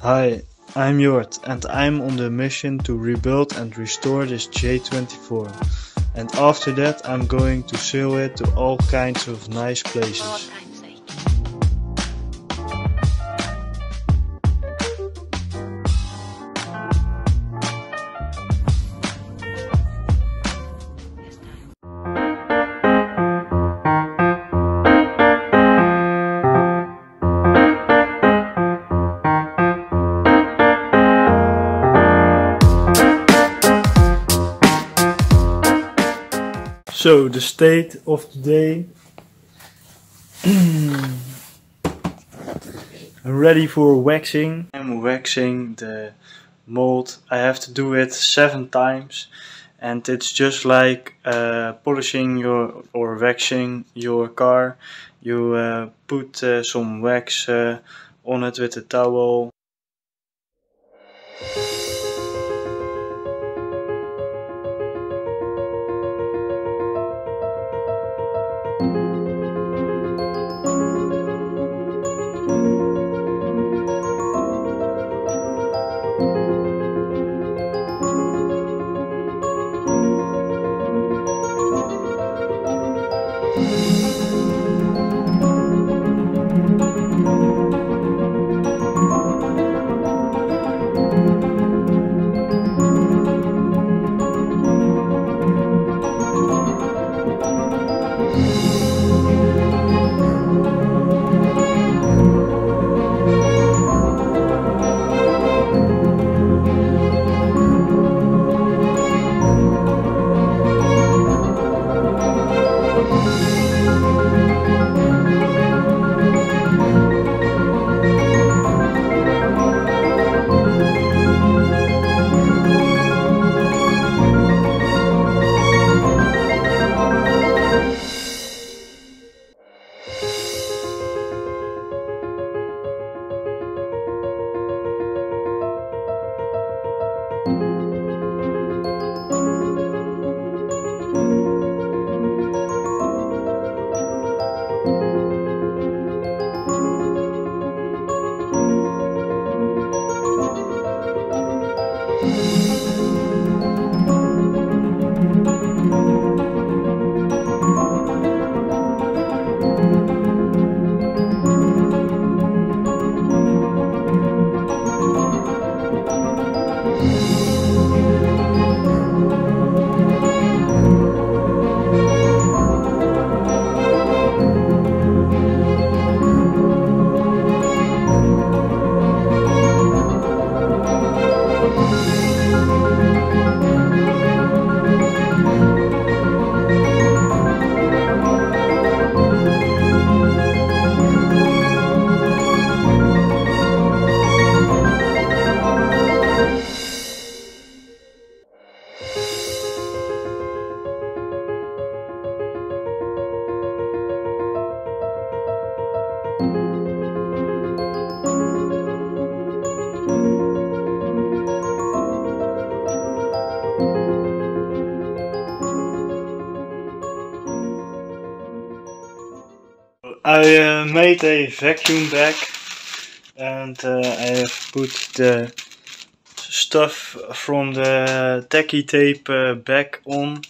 Hi, I'm Jort and I'm on the mission to rebuild and restore this J24. And after that I'm going to sail it to all kinds of nice places. So the state of the day. I'm ready for waxing. I'm waxing the mold. I have to do it 7 times, and it's just like polishing your or waxing your car. You put some wax on it with a towel. I made a vacuum bag, and I have put the stuff from the tacky tape back on,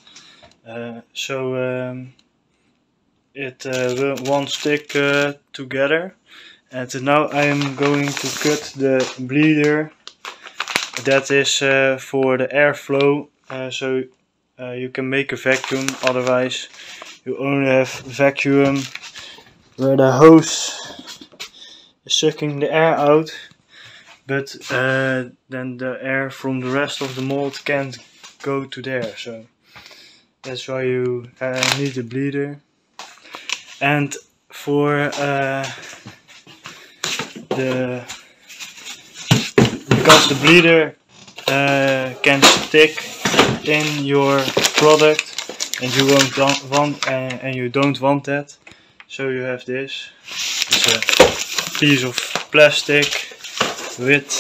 so it won't stick together. And now I am going to cut the bleeder. That is for the airflow, so you can make a vacuum. Otherwise you only have vacuum where the hose is sucking the air out, but then the air from the rest of the mold can't go to there, so that's why you need a bleeder. And for because the bleeder can stick in your product and you don't want that, so you have this. It's a piece of plastic with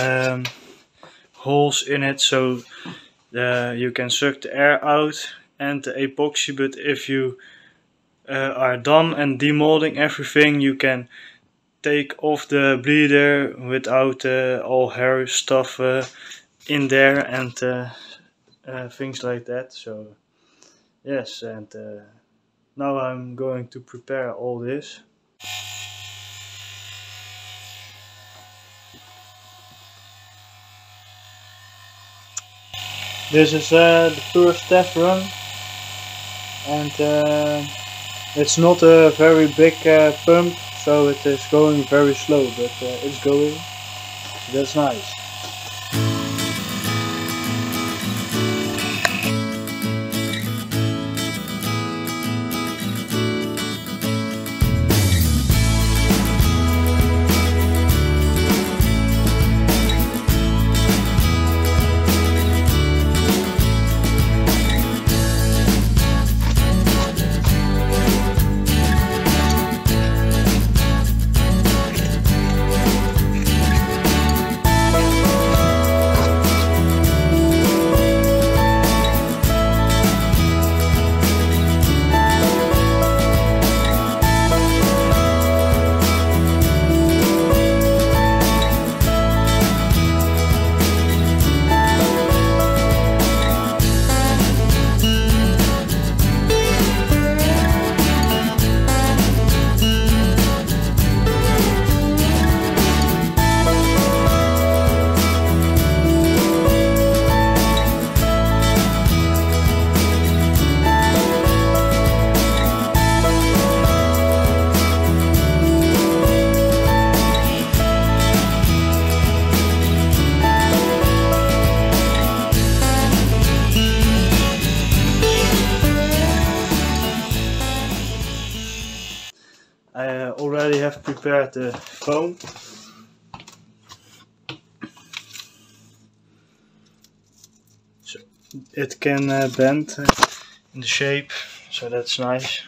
holes in it, so you can suck the air out and the epoxy. But if you are done and demolding everything, you can take off the bleeder without all hair stuff in there and things like that. So yes, and now I'm going to prepare all this. This is the first test run, and it's not a very big pump, so it is going very slow, but it's going. That's nice. I already have prepared the foam. So it can bend in the shape, so that's nice.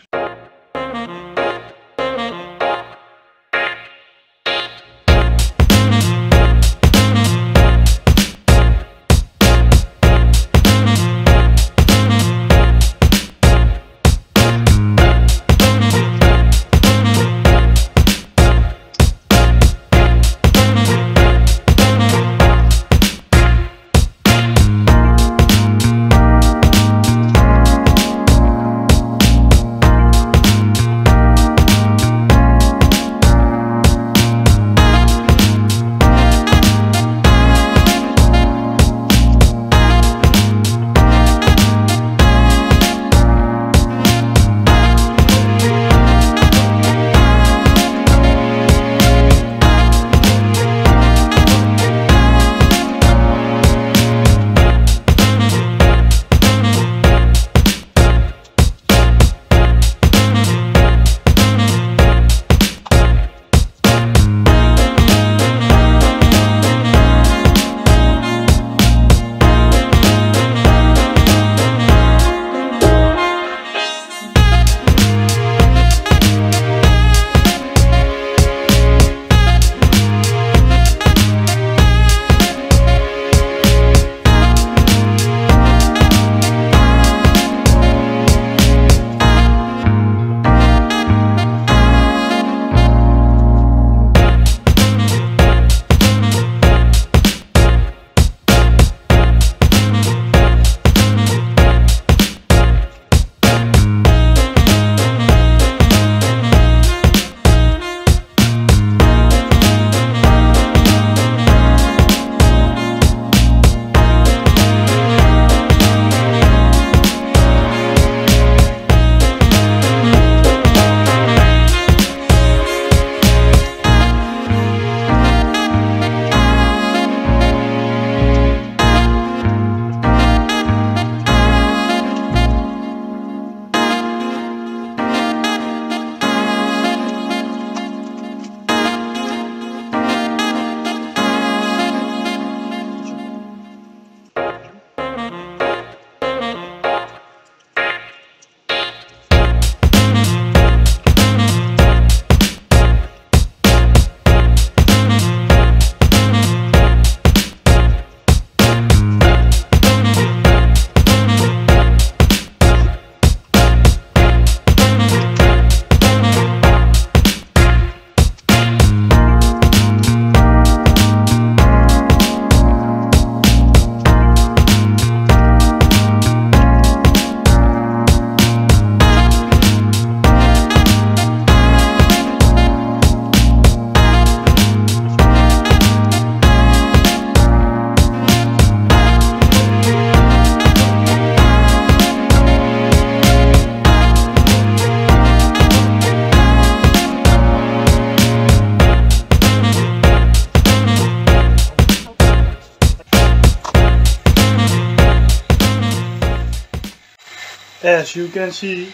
As you can see,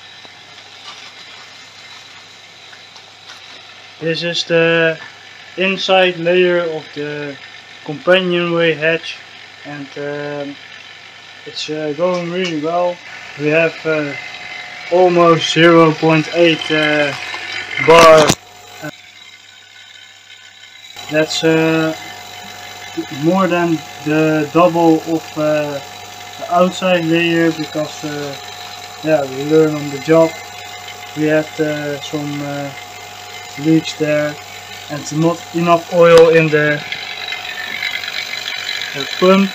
this is the inside layer of the companionway hatch, and it's going really well. We have almost 0.8 bar. That's more than the double of the outside layer, because yeah, we learn on the job. We had some leaks there and not enough oil in the pump.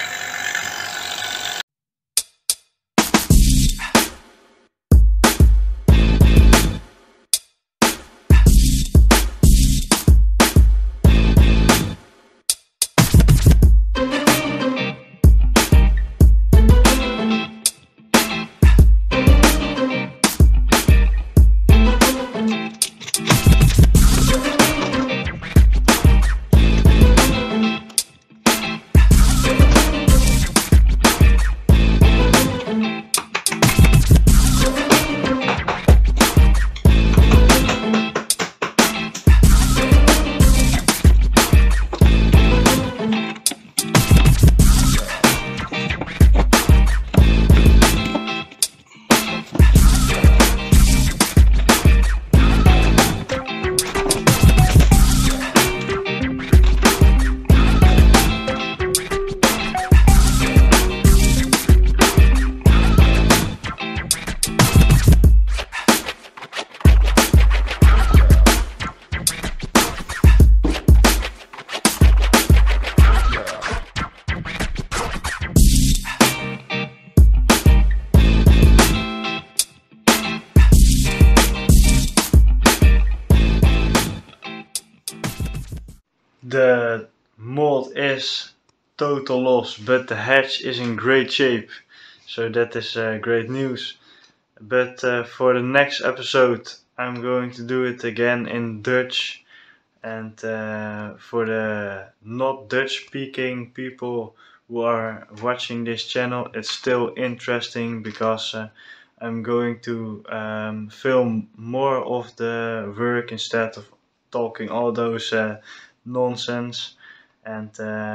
The mold is total loss, but the hatch is in great shape, so that is great news. But for the next episode I'm going to do it again in Dutch, and for the not Dutch speaking people who are watching this channel, it's still interesting, because I'm going to film more of the work instead of talking all those nonsense. And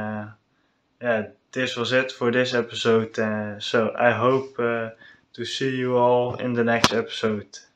yeah, this was it for this episode, so I hope to see you all in the next episode.